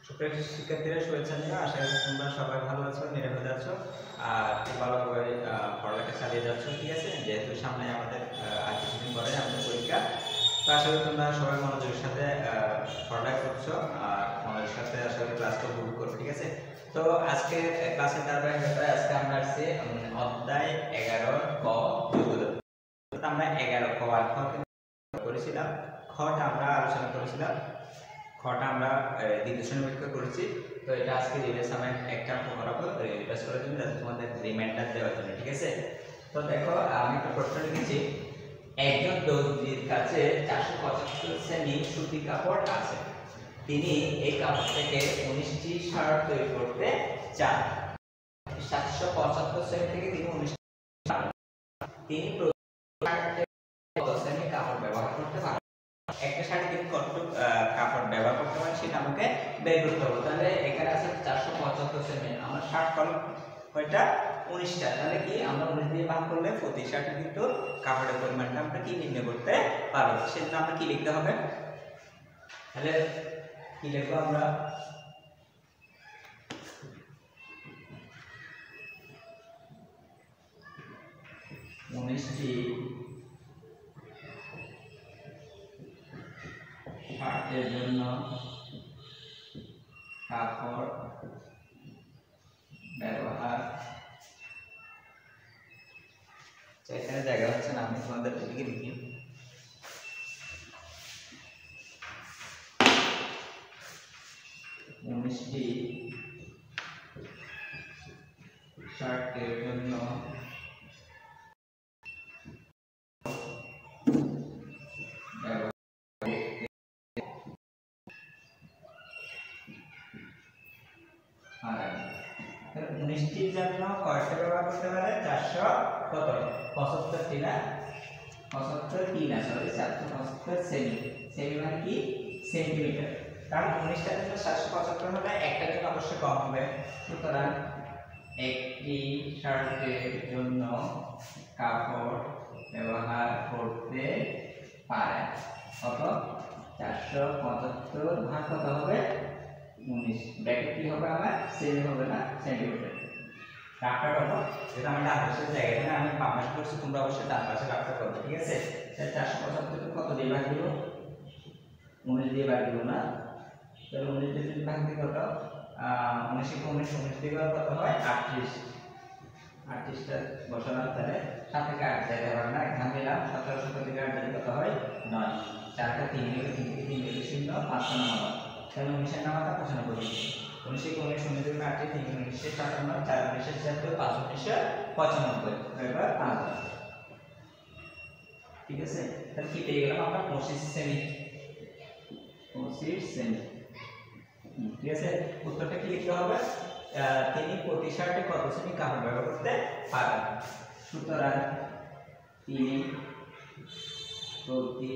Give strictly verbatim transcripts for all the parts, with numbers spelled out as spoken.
সুপ্রিয় শিক্ষার্থীরা শুভেচ্ছা জানাই। আশা করি তোমরা সবাই ভালো আছো, নিরাপদে আছো আর ভালোভাবে পড়ালেখা চালিয়ে যাচ্ছ। ঠিক আছে, যেহেতু সামনে আমাদের আর কিছুদিন পরে আমাদের পরীক্ষা, তো আশা করি তোমরা সবাই মনোযোগের সাথে পড়ালেখা করছো আর মনোযোগের সাথে আশা করি ক্লাসটা উপভোগ করো। ঠিক আছে, তো আজকে ক্লাসের ধারাবাহিকতায় আজকে আমরা আসছি অধ্যায় এগারো ক যোগদান। আমরা এগারো ক আর খ করেছিলাম, খটা আমরা আলোচনা করেছিলাম, খটা আমরা দ্বিতীয় শ্রেণী পরীক্ষা করেছি। তো এটা আজকে রিভাইজ আমি একটা করাবো রিভাইজ করার জন্য, যাতে তোমাদের রিমাইন্ডার দেওয়ার জন্য। ঠিক আছে, তো দেখো আমি একটা প্রশ্ন লিখেছি, একজন দর্জির কাছে চারশো পঁচাত্তর সেমি সুতি কাপড় আছে, তিনি এই কাপড় থেকে উনিশটি শার্ট তৈরি করতে চান। সাতশো পঁচাত্তর সেমি থেকে তিনি উনিশটি তিনি কত সেমি কাপড় ব্যবহার করতে পারেন? একটা শাড়ি তিনি কত কাপড় ব্যবহার করতে পারেন সেটা আমাকে বের করতে হবে। তাহলে এখানে আছে চারশো পঁচাত্তর সেমি, আমার শার্ট কলম কয়টা? উনিশটা। তাহলে কি আমরা উনিশ দিয়ে ভাগ করলে প্রতি শার্টে কিন্তু কাপড়ের পরিমাণটা আমরা কি নির্ণয় করতে পারবো। সেজন্য আমরা কি লিখতে হবে? তাহলে কি লিখবো আমরা? উনিশটি শার্টের জন্য কাপড় ব্যবহার, এখানে জায়গা হচ্ছে না, আমি তোমাদের লিখে লিখি উনিশটি শার্টের জন্য উনিশটির জন্য কয়টা ব্যবহার করতে পারে? চারশো কত পঁচাত্তরটি না, পঁচাত্তরটি না সরি চারশো পঁচাত্তর সেমি। সেমি মানে কি? সেন্টিমিটার। কারণ উনিশটার জন্য চারশো পঁচাত্তর হলে একটার জন্য অবশ্যই কম হবে। সুতরাং একটি শার্টের জন্য কাপড় ব্যবহার করতে পারে কত? চারশো পঁচাত্তর ভাগ কত হবে? উনিশ। ব্র্যাকেট কি হবে আমার? সেমি হবে না, সেন্টিমিটার। রাফটা করবো, যেটা আমি ডান পাশের জায়গায় না আমি বাম পাশে করছি, তোমরা অবশ্যই ডান পাশে রাফটা করবে। ঠিক আছে, তাহলে চারশো পঁচাত্তর কত দিয়ে ভাগ দিব? উনিশ দিয়ে ভাগ দিব না? তাহলে উনিশ দিয়ে যদি ভাগ দিই কত? উনিশ উনিশ উনিশ দিয়ে কত হয়? আটত্রিশ। আটত্রিশটা বসালাম, তাহলে সাত থেকে আট জায়গা হবে না, এখানে দিলাম সতেরো সতেরো থেকে আট জায়গা কত হয়? নয়। চারটা তিন গেলে তিন থেকে তিন গেলে শূন্য, পাঁচটা নামাবা, তাহলে উনিশের নামাটা পঁচানব্বই। উনিশে উনিশ উনিশ থেকে আটে তিন উনিশে সাতান্ন, চার উনিশে ছিয়াত্তর, পাঁচ উনিশে পঁচানব্বই। এবার পাঁচ। ঠিক আছে, তাহলে কি পেয়ে গেলাম আমরা? পঁচিশ সেমি। পঁচিশ সেমি। ঠিক আছে, উত্তরটা কি লিখতে হবে? তিনি প্রতি শার্টে কত সেমি কাপড় ব্যবহার করতে পারেন? সুতরাং তিনি প্রতি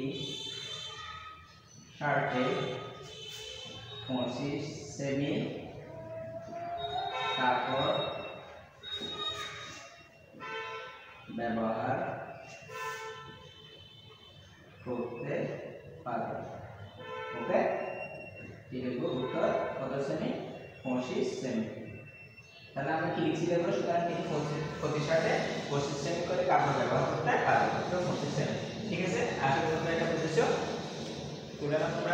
শার্টে পঁচিশ সেমি কাপড় ব্যবহার করতে পারে। ওকে, কি লিখবো? উত্তর কত সেমি? পঁচিশ সেমি। তাহলে আমরা কি লিখছি দেখো? সুতরাং তিনি প্রতি শার্টে পঁচিশ সেমি করে কাপড় ব্যবহার করতে পারে, পঁচিশ সেমি। ঠিক আছে, আশা করি তোমরা এটা বুঝেছো। তুলে নাও তোমরা।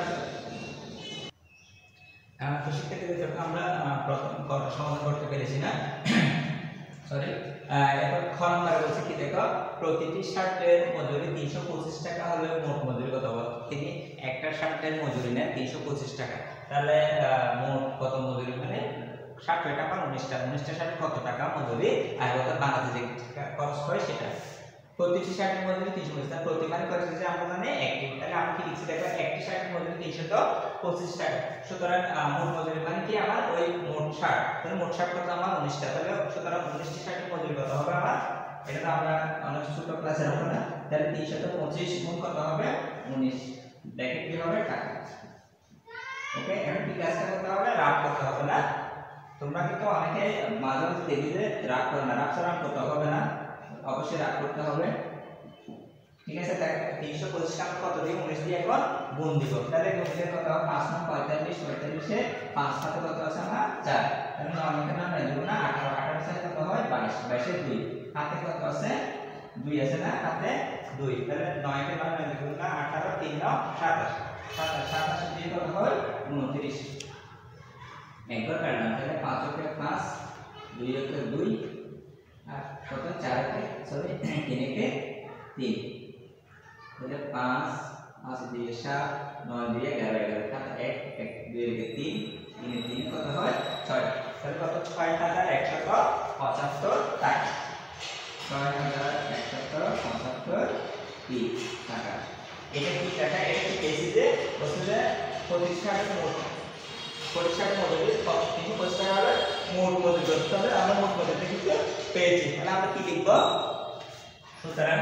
তো শিক্ষার্থীদের যখন আমরা প্রথম সমাধান করতে পেরেছি না, সরি এখন খ নম্বরে বলছে কি দেখো, প্রতিটি শার্টের মজুরি তিনশো পঁচিশ টাকা হলে মোট মজুরি কত হবে? তিনি একটা শার্টের মজুরি নেন তিনশো পঁচিশ টাকা, তাহলে মোট কত মজুরি? মানে ষাট টাকা উনিশটা উনিশটা শার্টে কত টাকা মজুরি আর কত বানাতে যে খরচ হয় সেটা। প্রতিটি শার্টের মজুরি তিনশো পঁচিশ টাকা, প্রতি মানে কত যে আমরা জানি একটি, তাহলে আমি কি লিখছি দেখো? একটি শার্টের মজুরি তিনশো পঁচিশ টাকা। সুতরাং মোট মজুরি মানে কি আমার? ওই মোট শার্ট, তাহলে মোট শার্ট কত আমার? উনিশটা। তাহলে সুতরাং উনিশটি শার্টের মজুরি কত হবে আমার? এটা তো আমরা অনেক ছোট ক্লাসে হবে না, তাহলে তিনশো পঁচিশ গুণ কত হবে? উনিশ। ব্র্যাকেট কি হবে? টাকা। ওকে, এখন কি কাজটা করতে হবে? রাফ করতে হবে না? তোমরা কিন্তু অনেকে মাঝে দেখি যে রাফ করে না, রাফ ছাড়া করতে হবে না, অবশ্যই রাফ করতে হবে। ঠিক আছে, তিনশো পঁচিশ আমরা কত দিয়ে উনিশ দিয়ে এখন গুণ দিব, তাহলে গুণ দিলে কত হবে পাঁচ নং পঁয়তাল্লিশ, পঁয়তাল্লিশে পাঁচ সাথে কত আছে আমার চার, তাহলে নয় এখানে নয় দিব না আঠারো, আঠারো সাথে কত হয় বাইশ, বাইশে দুই, হাতে কত আছে দুই আছে না, হাতে দুই, তাহলে নয় কে নয় নয় দিব না আঠারো, তিন নয় সাতাশ, সাতাশ সাতাশ দিয়ে কত হয় উনত্রিশ, একবার কাটলাম, তাহলে পাঁচ ওকে পাঁচ, দুই ওকে দুই, আর কত চার ওকে সরি তিন একে তিন, তাহলে পাঁচ পাঁচ দিয়ে সাত, নয় দিয়ে এগারো, এগারো সাত এক, এক দুই একে তিন, তিন তিন কত হয় ছয়, তাহলে কত ছয় হাজার একশত পঁচাত্তর টাকা, ছয় হাজার একশত পঁচাত্তর কি টাকা। এটা কি টাকা? এটা কি পেয়েছি যে বছরে প্রতিষ্ঠানের মোট প্রতিষ্ঠানের মজুরি তিনশো পঁচিশ টাকা হলে মোট মজুরি করতে হবে, আমরা মোট মজুরি কিন্তু পেয়েছি, তাহলে আমরা কি লিখব? সুতরাং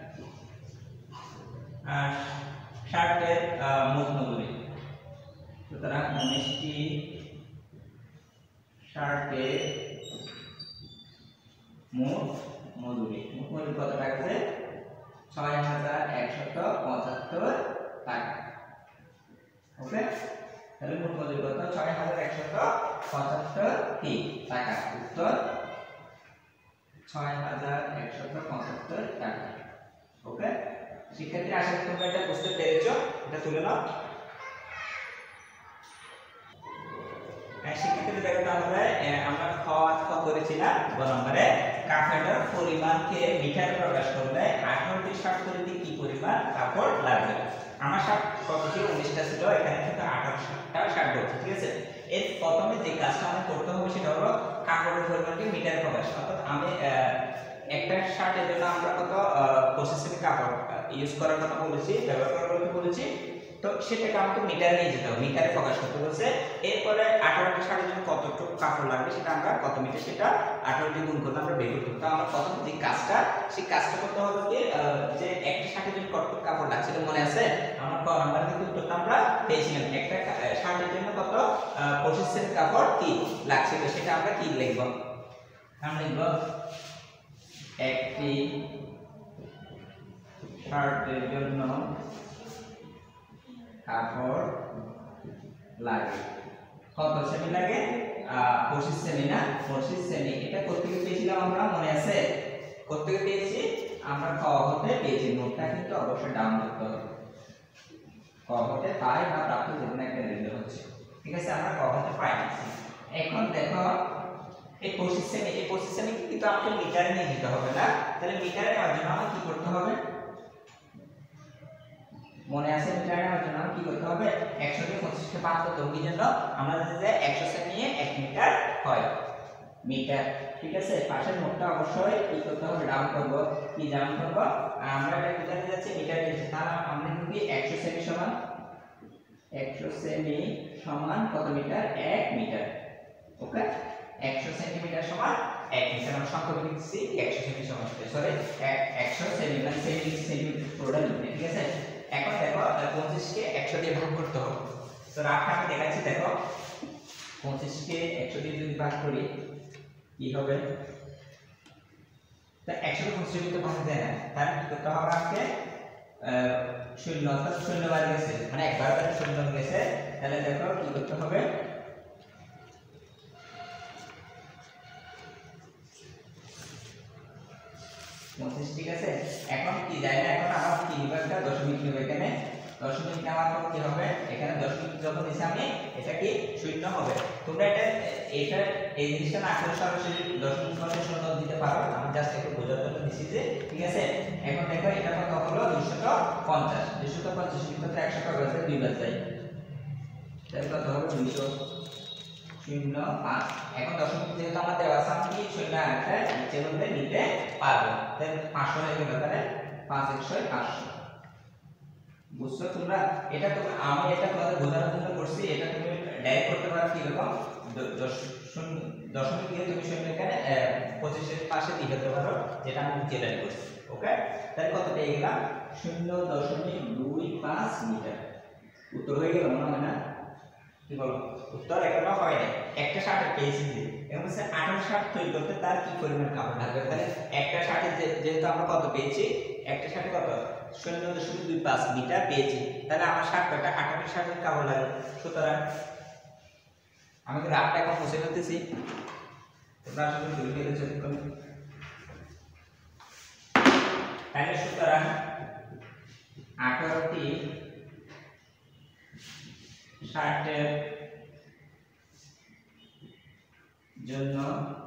শার্টের মোট মজুরি, সুতরাং উনিশটি শার্টের মোট মজুরি, মোট মজুরি কত টাকা? ছয় হাজার একশত পঁচাত্তর টাকা। ওকে, তাহলে মোট মজুরি কত? ছয় হাজার একশত পঁচাত্তর কি টাকা। উত্তর ছয় হাজার একশত পঁচাত্তর টাকা। ওকে, শিক্ষার্থী আশা করি তোমরা এটা বুঝতে পেরেছো, এটা তুলে নাও। শিক্ষার্থী দেখো আমরা আমরা খ খ করেছিলাম গ নম্বরে কাপড়ের পরিমাণকে মিটারে প্রকাশ করলে আঠারোটি শার্ট তৈরিতে কি পরিমাণ কাপড় লাগবে। আমার শার্ট কত ছিল? উনিশটা ছিল, এখানে কিন্তু আঠারোটা শার্ট বলছে। ঠিক আছে, এর প্রথমে যে কাজটা আমাদের করতে হবে সেটা হলো কাপড়ের পরিমাণকে মিটারে প্রকাশ। অর্থাৎ আমি একটা শার্টের জন্য আমরা কত পঁচিশ সেমি কাপড় ইউজ করার কথা বলেছি, ব্যবহার করার কথা বলেছি, তো সেটাকে আমাকে মিটারে নিয়ে যেতে হবে, মিটারে প্রকাশ করতে বলছে। এরপরে আঠারোটি শার্টের জন্য কতটুকু কাপড় লাগবে সেটা আমরা কত মিটার সেটা আঠারোটি গুণ করতে আমরা বের করতে হবে। তো আমরা প্রথম যে কাজটা সেই কাজটা করতে হবে কি, যে একটা শার্টের জন্য কতটুকু কাপড় লাগছে এটা মনে আছে? আমরা ক নাম্বার কিন্তু উত্তরটা আমরা পেয়েছিলাম, একটা শার্টের জন্য কত পঁচিশ সেমি কাপড় কি লাগছে, তো সেটা আমরা কি লিখব? আমরা লিখব একটি শার্টের জন্য কাপড় লাগে কত সেমি লাগে? পঁচিশ সেমি না, পঁচিশ সেমি। এটা কোত্থেকে পেয়েছিলাম আমরা মনে আছে? কোত্থেকে পেয়েছি আমরা? ক হতে পেয়েছি। নোটটা কিন্তু অবশ্যই ডাউন করতে হবে। ক হতে পাই বা প্রাপ্ত যে কোনো একটা দিতে হচ্ছে। ঠিক আছে, আমরা ক হতে পাই। এখন দেখো এই পঁচিশ সেমি, এই পঁচিশ সেমি কিন্তু আমাকে মিটারে নিয়ে যেতে হবে না, তাহলে মিটারে নেওয়ার জন্য আমাকে কি করতে হবে? মনে আছে? মিটারে নেওয়ার জন্য কি করতে হবে? একশো কে পঁচিশ কে ভাগ করতে হবে। কি জন্য? আমরা জানি যে একশো সেমি নিয়ে এক মিটার হয় মিটার। ঠিক আছে, পাশের নোটটা অবশ্যই কি করতে হবে? ডাউন করব। কি ডাউন করব? আমরা এটা কি জানতে যাচ্ছি? মিটার নিয়েছি, তাহলে আমরা কি একশো সেমি সমান একশো সেমি সমান কত মিটার? এক মিটার। ওকে, একশো সেন্টিমিটার সমান এক মিটার। আমরা সংখ্যা লিখছি একশো সেমি সমান সরি একশো সেমি মানে সেমি সেন্টিমিটার পুরোটা লিখবে। ঠিক আছে, এখন দেখো পঁচিশ কে একশো দিয়ে ভাগ করতে হবে। তো রাখা আমি দেখাচ্ছি, দেখো পঁচিশ কে একশো দিয়ে যদি ভাগ করি কি হবে? তো একশো কে পঁচিশ দিয়ে ভাগ দেয় না, তাহলে কি করতে হবে? আমাকে শূন্য, অর্থাৎ শূন্য বার গেছে, মানে একবার শূন্য গেছে, তাহলে দেখো কি করতে হবে? পঁচিশ। ঠিক আছে, এখন কি যায় না, এখন আমার কি নিব? একটা দশমিক নিব। এখানে দশমিক নেওয়ার পর কি হবে? এখানে দশমিক যখন নিছি আমি, এটা কি শূন্য হবে। তোমরা এটা এটা এই জিনিসটা না আসলে সরাসরি দশমিক বসে শূন্য দিতে পারো, আমি জাস্ট একটু বোঝার জন্য দিছি যে। ঠিক আছে, এখন দেখো এটা কত হলো? দুইশত পঞ্চাশ। দুইশত পঞ্চাশ ক্ষেত্রে একশো টাকা আছে, দুই বার যায়, তাহলে কত হবে? দুইশো শূন্য পাঁচ। এখন দশমিক যেহেতু আমরা দেওয়া আছে, আমি কি শূন্য একটা নিচে বলতে নিতে পারবো, তাহলে পাঁচশো হয়ে গেল, তাহলে পাঁচ একশো পাঁচশো। বুঝছো তোমরা? এটা তো আমি এটা তোমাদের বোঝানোর জন্য করছি, এটা তুমি ডাইরেক্ট করতে পারো কি রকম? দশমিক দিয়ে তুমি শূন্য এখানে পঁচিশের পাশে দিয়ে দিতে পারো, যেটা আমি যেটা করছি। ওকে, তাহলে কত পেয়ে গেলাম? শূন্য দশমিক দুই পাঁচ মিটার। উত্তর হয়ে গেল মনে হয় না? কি বলো? উত্তর এখনো হয় না। একটা শার্টের পেয়েছি যে এখন হচ্ছে আঠারো শার্ট তৈরি করতে তার কি পরিমাণ কাপড় লাগবে? তাহলে একটা শার্টে যেহেতু আমরা কত পেয়েছি, একটা শার্টে কত শূন্য দশমিক দুই পাঁচ মিটার পেয়েছি। তাহলে আমার ষাট কয়টা আট মিটার ষাট মিটার কাপড় লাগবে। সুতরাং আমি গ্রাফটা এখন মুছে ফেলতেছি, তোমরা আসলে দুই পেজে চেক করবে। তাহলে সুতরাং আঠারোটি ষাটের জন্য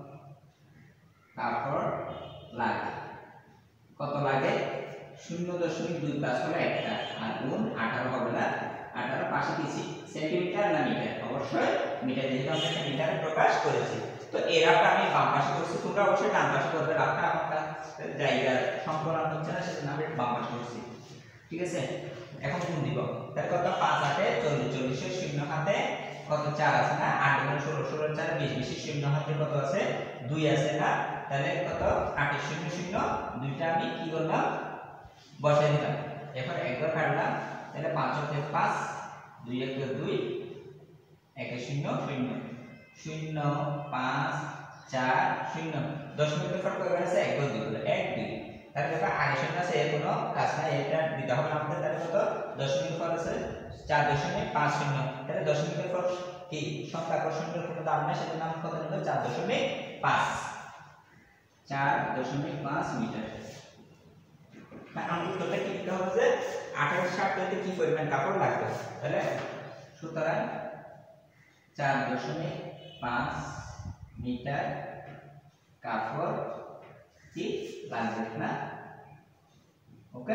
কাপড় লাগে। কত লাগে? শূন্য দশমিক দুই পাঁচ হলো একটা, আর গুণ আঠারো হবে না, আঠারো পাশে দিয়েছি সেন্টিমিটার না মিটার, অবশ্যই মিটার, যেহেতু আমরা একটা মিটারে প্রকাশ করেছি। তো এই রাফটা আমি বাম পাশে করছি, তোমরা অবশ্যই ডান পাশে করবে। রাফটা আমার কাছে জায়গা সংকলন হচ্ছে না, সেজন্য আমি বাম পাশে করছি, ঠিক আছে। এখন গুণ দিব, তাহলে কত? পাঁচ আটে চল্লিশ, চল্লিশের শূন্য হাতে কত? চার আছে না, আট গুণ ষোলো, ষোলোর চারে বিশ, বিশের শূন্য হাতে কত আছে? দুই আছে না, তাহলে কত? আটের শূন্য শূন্য, দুইটা আমি কি করলাম? বসাই দিলাম। এরপর একবার কাটলাম, তাহলে পাঁচ হতে পাঁচ, দুই এক দুই, এক শূন্য শূন্য, শূন্য পাঁচ চার শূন্য, দশমিকের পর কয়বার আছে? এক দুই, এক দুই। তাহলে দেখো আগে শূন্য আছে, এর কোনো কাজ নাই, এটা দিতে হবে আমাদের। তাহলে কত? দশমিকের পর আছে চার দশমিক পাঁচ শূন্য, তাহলে দশমিকের পর কি সংখ্যা আকর্ষণের কোনো দাম নাই, সেটার নাম কত নিল? চার দশমিক পাঁচ, চার দশমিক পাঁচ মিটার। আমাদের উত্তরটা কি লিখতে হবে? যে আঠারো ষাট হইতে কি পরিমাণ কাপড় লাগবে। তাহলে সুতরাং চার দশমিক পাঁচ মিটার কাপড় কি লাগবে না? ওকে,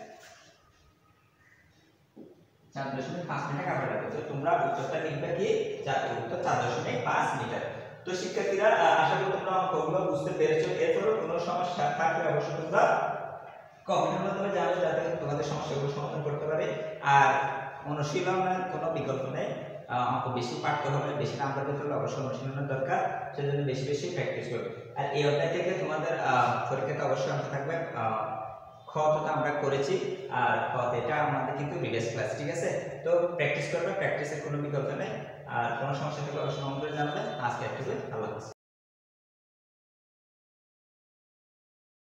চার দশমিক পাঁচ মিটার কাপড় লাগবে। তো তোমরা উত্তরটা লিখবে কি? চার উত্তর চার দশমিক পাঁচ মিটার। তো শিক্ষার্থীরা আশা করি তোমরা অঙ্কগুলো বুঝতে পেরেছো। এরপরে কোনো সমস্যা থাকলে অবশ্যই তোমরা কমেন্টের মাধ্যমে জানাবে, যাতে তোমাদের সমস্যাগুলো সমাধান করতে পারে। আর অনুশীলনের কোনো বিকল্প নেই, অঙ্ক বেশি পাঠতে হবে, বেশি নাম্বার পেতে হলে অবশ্যই অনুশীলনের দরকার, সেজন্য বেশি বেশি প্র্যাকটিস করবে। আর এই অধ্যায় থেকে তোমাদের পরীক্ষাতে অবশ্যই অঙ্ক থাকবে। খ তো আমরা করেছি, আর খ এটা আমাদের কিন্তু রিভাইজ ক্লাস, ঠিক আছে। তো প্র্যাকটিস করবে, প্র্যাকটিসের কোনো বিকল্প নেই। আর কোনো সমস্যা থাকলে অবশ্যই কমেন্ট করে জানাবে। আজকে একটু আল্লাহ হাফেজ।